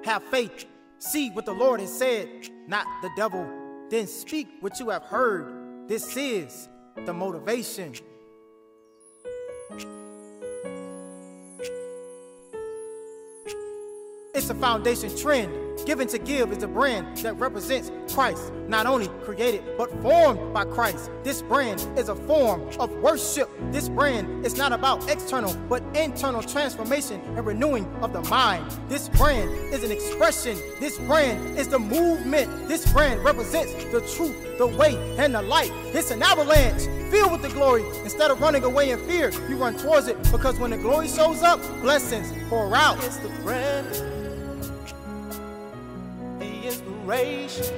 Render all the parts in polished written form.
have faith. See what the Lord has said, not the devil. Then speak what you have heard. This is the motivation. It's a foundation trend. Given to Give is a brand that represents Christ, not only created but formed by Christ. This brand is a form of worship. This brand is not about external but internal transformation and renewing of the mind. This brand is an expression. This brand is the movement. This brand represents the truth, the way, and the light. It's an avalanche filled with the glory. Instead of running away in fear, you run towards it, because when the glory shows up, blessings pour out. It's the brand, the inspiration,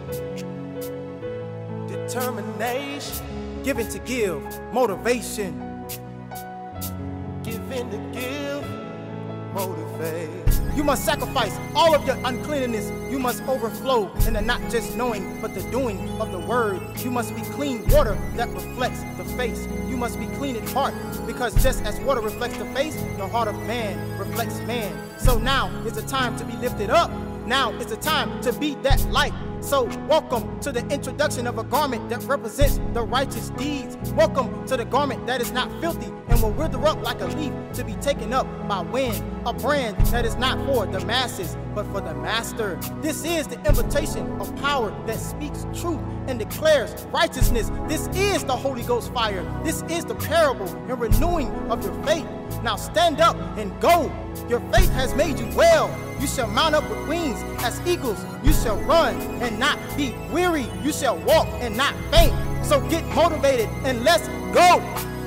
determination. Given to Give, motivation. Given to give, motivate. You must sacrifice all of your uncleanness. You must overflow in the not just knowing, but the doing of the word. You must be clean water that reflects the face. You must be clean at heart, because just as water reflects the face, the heart of man reflects man. So now is the time to be lifted up. Now is the time to be that light. So welcome to the introduction of a garment that represents the righteous deeds. Welcome to the garment that is not filthy and will wither up like a leaf to be taken up by wind. A brand that is not for the masses, but for the master. This is the invitation of power that speaks truth and declares righteousness. This is the Holy Ghost fire. This is the parable and renewing of your faith. Now stand up and go. Your faith has made you well. You shall mount up with wings as eagles. You shall run and not be weary. You shall walk and not faint. So get motivated and let's go.